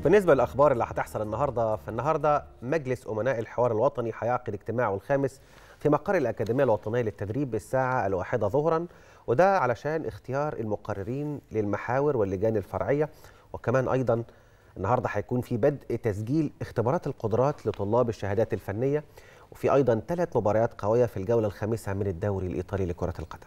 بالنسبة للأخبار اللي هتحصل النهاردة، فالنهاردة مجلس أمناء الحوار الوطني هيعقد اجتماعه الخامس في مقر الأكاديمية الوطنية للتدريب الساعة 1 ظهرا، وده علشان اختيار المقررين للمحاور واللجان الفرعية. وكمان أيضا النهاردة هيكون في بدء تسجيل اختبارات القدرات لطلاب الشهادات الفنية، وفي أيضا 3 مباريات قوية في الجولة الخامسة من الدوري الإيطالي لكرة القدم.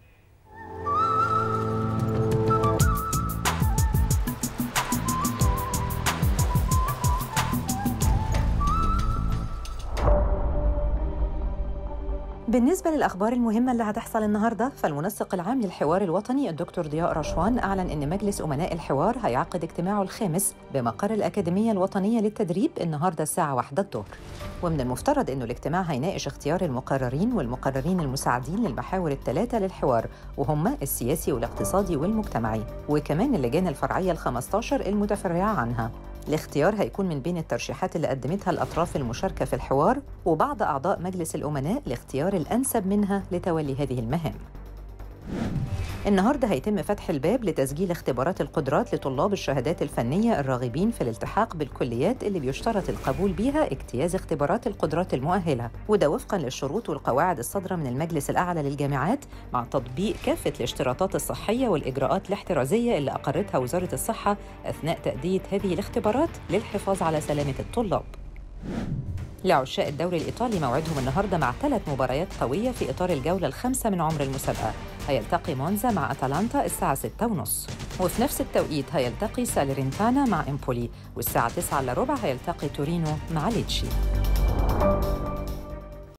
بالنسبة للأخبار المهمة اللي هتحصل النهاردة، فالمنسق العام للحوار الوطني الدكتور ضياء رشوان أعلن أن مجلس أمناء الحوار هيعقد اجتماعه الخامس بمقر الأكاديمية الوطنية للتدريب النهاردة الساعة 1 الظهر. ومن المفترض أنه الاجتماع هيناقش اختيار المقررين والمقررين المساعدين للمحاور ال3 للحوار، وهم السياسي والاقتصادي والمجتمعي، وكمان اللجان الفرعية ال15 المتفرعة عنها. الاختيار هيكون من بين الترشيحات اللي قدمتها الأطراف المشاركة في الحوار وبعض أعضاء مجلس الأمناء لاختيار الأنسب منها لتولي هذه المهام. النهارده هيتم فتح الباب لتسجيل اختبارات القدرات لطلاب الشهادات الفنية الراغبين في الالتحاق بالكليات اللي بيشترط القبول بيها اجتياز اختبارات القدرات المؤهلة، وده وفقاً للشروط والقواعد الصادرة من المجلس الأعلى للجامعات، مع تطبيق كافة الاشتراطات الصحية والإجراءات الاحترازية اللي أقرتها وزارة الصحة أثناء تأدية هذه الاختبارات للحفاظ على سلامة الطلاب. لعشاق الدوري الإيطالي موعدهم النهاردة مع 3 مباريات قوية في إطار الجولة الخامسة من عمر المسابقة. هيلتقي مونزا مع أتلانتا الساعة 6:30، وفي نفس التوقيت هيلتقي ساليرنتانا مع إمبولي، والساعة 9:15 هيلتقي تورينو مع ليتشي.